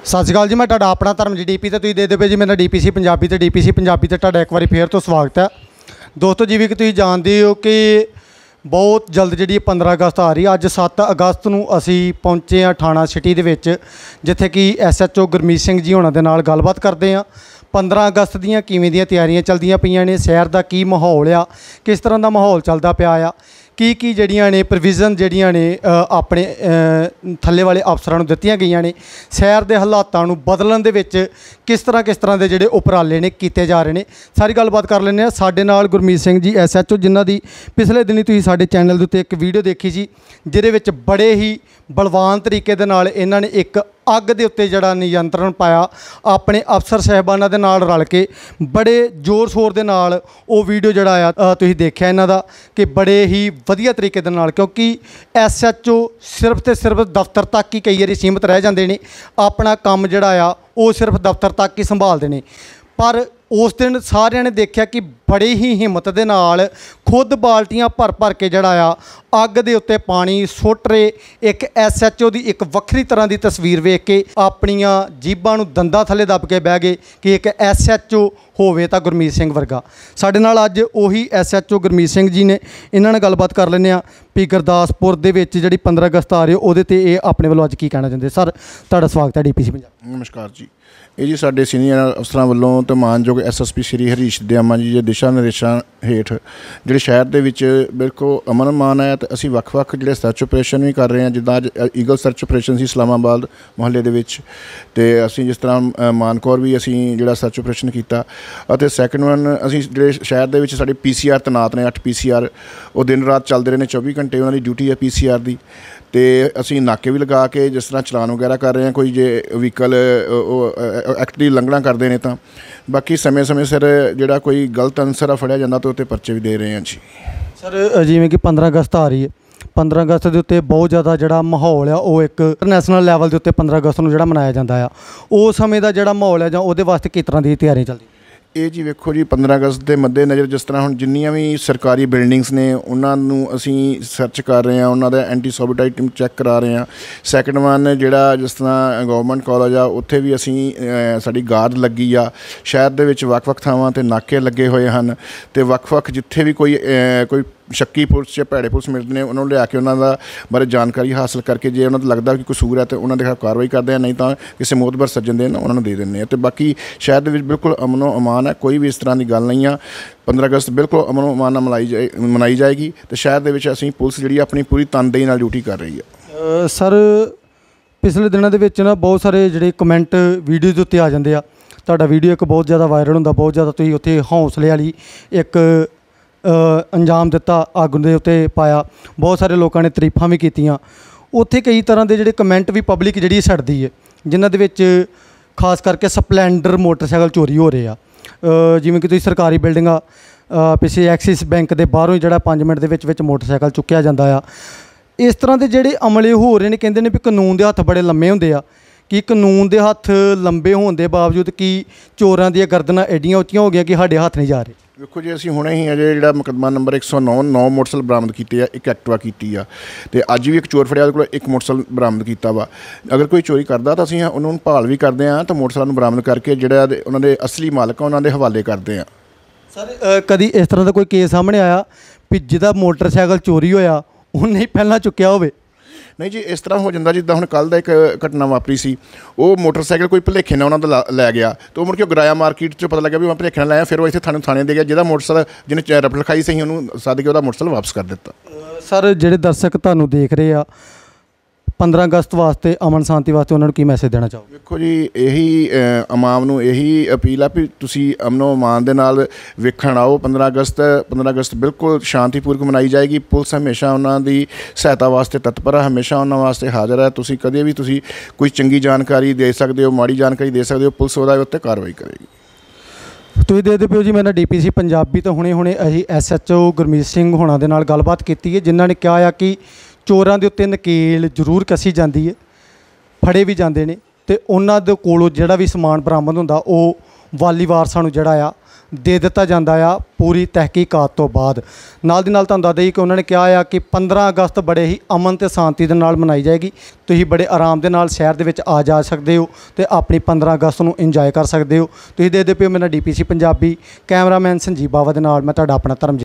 सत श्री अकाल जी। मैं तुहाडा अपना धर्म जी DP तो तुसीं देखदे पे जी मेरा DPC पंजाबी तो DPC पंजाबी ते तुहाडा एक बार फिर तो स्वागत है दोस्तों। जिवें कि तुसीं जाणदे हो कि बहुत जल्द जी 15 अगस्त आ रही है। अज 7 अगस्त नूं असीं पहुंचे हाँ थाणा सिटी दे विच, जिथे कि SHO गुरमीत सिंह जी होणां दे नाल गलबात करते हैं। 15 अगस्त दीयां किवें दीयां तैयारियां चलदियां पईयां ने, शहर का की माहौल आ, किस तरह का माहौल चलदा पिया आ, की जड़ियां ने प्रोविज़न जड़ियां ने अपने थल्ले वाले अफसरां नूं दित्तियां गईयां ने, शहर के हालातां नूं बदलण दे विच किस तरह दे जिहड़े उपराले ने कीते जा रहे हैं, सारी गलबात कर लैंदे आ। साडे नाल गुरमीत सिंह जी SHO, जिन्हां दी पिछले दिनी तुसीं साडे चैनल दे उत्ते एक वीडियो देखी सी, जिहदे विच बड़े ही बलवान तरीके दे नाल इन्हां ने एक अग दे उत्ते जिहड़ा नियंत्रण पाया अपने अफसर साहिबानां दे नाल रल के। बड़े जोर शोर दे नाल वो वीडियो जिहड़ा आ तुसीं देखिया इन्हां दा कि बड़े ही वधिया तरीके दे नाल, क्योंकि SHO सिर्फ तो सिर्फ दफ्तर तक ही कई बार सीमित रह जाते हैं, अपना काम जिहड़ा आ वो सिर्फ दफ्तर तक ही संभालते हैं। पर उस दिन सारिਆਂ ने देखा कि बड़े ही हिम्मत दे नाल खुद बाल्टियां भर भर के जड़ा आ अग दे उत्ते पानी सुट रहे। एक SHO दी एक वक्री तरह की तस्वीर वेख के अपनियां जीभां नूं दंदां थले दब के बह गए कि एक SHO होवे तां गुरमीत सिंह वर्गा। साडे नाल अज उही SHO गुरमीत सिंह जी ने, इन्हां नाल गलबात कर लैंदे आ भी गुरदासपुर दे विच जिहड़ी 15 अगस्त आ रही है उहदे ते अपने वल्लों अज की कहना चाहुंदे। सर तुहाडा स्वागत है DPC पंजाब। नमस्कार जी। ये जी साडे सीनियर अफसरां वल्लों ते मानयोग SSP श्री हरीश दयामा जी के दिशा निर्देशों हेठ जिहड़े शहर दे विच बिल्कुल अमन मान है, तो असीं वक्-वक् जिहड़े सर्च ऑपरेशन भी कर रहे हैं। जिद्दां अज ईगल सर्च ऑपरेशन सी इस्लामाबाद मुहल्ले दे विच, ते असीं जिस तरह मानकौर भी असीं जिहड़ा सर्च ऑपरेशन कीता, अते सैकेंड वन असीं जिहड़े शहर दे विच साडे PCR तैनात ने 8 PCR, वो दिन रात चलते रहे ने, 24 घंटे उन्हां दी ड्यूटी है PCR दी। तो असी नाके भी लगा के जिस तरह चलान वगैरह कर रहे हैं, कोई जे व्हीकल एक्ट की लंघना करते हैं तो बाकी समय समय सिर जोड़ा कोई गलत अंसर फड़िया जाता तो उत्ते परचे भी दे रहे हैं जी। सर जिमें कि 15 अगस्त आ रही है, 15 अगस्त के उत्ते बहुत ज़्यादा जोड़ा माहौल है वो एक इंटरनेशनल लैवल के उत्ते 15 अगस्त को मनाया जाता है, उस समय का जोड़ा माहौल है जां उहदे वास्ते किस तरह की तैयारियां चलदी? ये जी वेखो जी 15 अगस्त के मद्देनज़र जिस तरह हुण जिन्नियां भी सरकारी बिल्डिंग्स ने उन्होंने असी सर्च कर रहे हैं, उन्होंने एंटी सैबोटेज टीम चैक करा रहे हैं। सैकेंड वन जिहड़ा जिस तरह गवर्नमेंट कॉलेज आ उत्थे भी असी साडी गार्ड लगी आ, शहर दे विच वक्-वक् थावां ते नाके लगे हुए हैं, तो वक्-वक् जिथे भी कोई शक्की पुलिस या भैड़े पुलिस मिलते हैं उन्होंने लिया के उन्होंने बारे जानकारी हासिल करके जे उन्होंने लगता कि कसूर है तो उन्होंने खिलाफ कार्रवाई करते हैं, नहीं तो किसी मोतबर सज्जन दे उन्होंने दे दें। तो बाकी शहर के बिल्कुल अमनो अमान है, कोई भी इस तरह की गल नहीं है। 15 अगस्त बिल्कुल अमनो अमान मनाई जाएगी, तो शहर के असीं पुलिस जी अपनी पूरी तनदेही नाल ड्यूटी कर रही है। सर पिछले दिनों के ना बहुत सारे जोड़े कमेंट वीडियो के उत्ते आ जाते हैं, तुहाडा वीडियो एक बहुत ज़्यादा वायरल होंदा, बहुत ज़्यादा तुसीं उत्थे हौसले वाली एक अंजाम दिता, अग दे उत्ते पाया, बहुत सारे लोगों ने तारीफां भी कीतियां। उत्थे कई तरह के जिहड़े कमेंट भी पब्लिक जिहड़ी छड्डदी है, जिन्हां दे विच खास करके स्पलैंडर मोटरसाइकिल चोरी हो रहे आ। जिवें कि तुसीं सरकारी बिल्डिंगां पिछे एक्सिस बैंक के बाहरों जिहड़ा 5 मिनट दे विच मोटरसाइकिल चुक्या जांदा आ। इस तरह के जिहड़े अमले हो रहे हैं, कहंदे ने भी कानून के हत्थ बड़े लम्मे हुंदे आ, कि कानून के हत्थ लंबे होने के बावजूद कि चोरां दी गर्दनां एडियां उच्चियां हो गई कि साडे हत्थ नहीं जा रहे। देखो जी असीं हुणे ही अजे जिहड़ा मुकदमा नंबर 109 9 मोटरसाइकिल बरामद कीते आ, एक एक्टिवा कीती आ, ते अज भी एक चोर फड़िया उहदे कोल एक मोटरसाइकिल बरामद कीता वा। अगर कोई चोरी करदा तां असीं उन्होंने भाल भी करते हैं, तो मोटरसाइकिल नूं बरामद करके जिहड़ा उन्हां दे असली मालक उन्हां दे हवाले करते हैं। सर कदी इस तरह का कोई केस सामने आया भी जिहदा मोटरसाइकिल चोरी होया उन्हें ही पहलां चुक्या होवे? नहीं जी, इस तरह हो जाता जिदा हुण कल का एक घटना वापरी सी, वो मोटरसाइकिल कोई भुलेखे ने उन्होंने लै गया, तो मुड़ के गराया मार्केट चो पता लगा भी मैं भुलेखे लाया, फिर वो इतने थाने दे गया, जिहदा मोटरसाइकिल जिन्हें रपट लिखाई सी उन्होंने सद के वह मोटरसाइकिल वापस कर दिता। सर जिहड़े दर्शक तुहानूं देख रहे आ 15 अगस्त वास्ते अमन शांति वास्ते उन्होंने की मैसेज देना चाहोगे? देखो जी यही आवाम नूं यही अपील आ भी तुसीं अमनो अमान दे नाल वेखण आओ। 15 अगस्त बिल्कुल शांतिपूर्वक मनाई जाएगी। पुलिस हमेशा उन्हां दी सहायता वास्ते तत्पर है, हमेशा उन्हां वास्ते हाज़र है। तुसीं कदे भी तुसीं कोई चंगी जानकारी दे सकते हो, माड़ी जानकारी दे सकते हो, पुलिस उहदे उत्ते कार्रवाई करेगी। तुसीं देखदे पिओ जी मेरा DPC पंजाबी तो हुणे असीं SHO गुरमीत सिंह होणां दे नाल गलबात कीती है, जिन्हां ने कहा है कि चोरां दे उत्ते नकेल जरूर कसी जाती है, फड़े भी जाते हैं, तो उन्हां दे कोलों जिहड़ा भी समान बरामद हुंदा वो वाली वारसां नूं जिहड़ा आ ਦੇ ਦਿੱਤਾ ਜਾਂਦਾ ਆ ਪੂਰੀ ਤਹਿਕੀਕਾਤ ਤੋਂ ਬਾਅਦ। ਨਾਲ ਦੀ ਨਾਲ ਤੁਹਾਨੂੰ ਦੱਸ ਦਈਏ ਕਿ ਉਹਨਾਂ ਨੇ ਕਿਹਾ ਆ ਕਿ 15 ਅਗਸਤ ਬੜੇ ਹੀ ਅਮਨ ਤੇ ਸ਼ਾਂਤੀ ਦੇ ਨਾਲ ਮਨਾਈ ਜਾਏਗੀ। ਤੁਸੀਂ ਬੜੇ ਆਰਾਮ ਦੇ ਨਾਲ ਸ਼ਹਿਰ ਦੇ ਵਿੱਚ ਆ ਜਾ ਸਕਦੇ ਹੋ ਤੇ ਆਪਣੀ 15 ਅਗਸਤ ਨੂੰ ਇੰਜੋਏ ਕਰ ਸਕਦੇ ਹੋ। ਤੁਸੀਂ ਦੇਖਦੇ ਪਿਓ ਮੇਰਾ DPC ਪੰਜਾਬੀ, ਕੈਮਰਾਮੈਨ ਸੰਜੀਵ ਬਾਵਾ ਦੇ ਨਾਲ ਮੈਂ ਤੁਹਾਡਾ ਆਪਣਾ ਧਰਮਜੀਤ।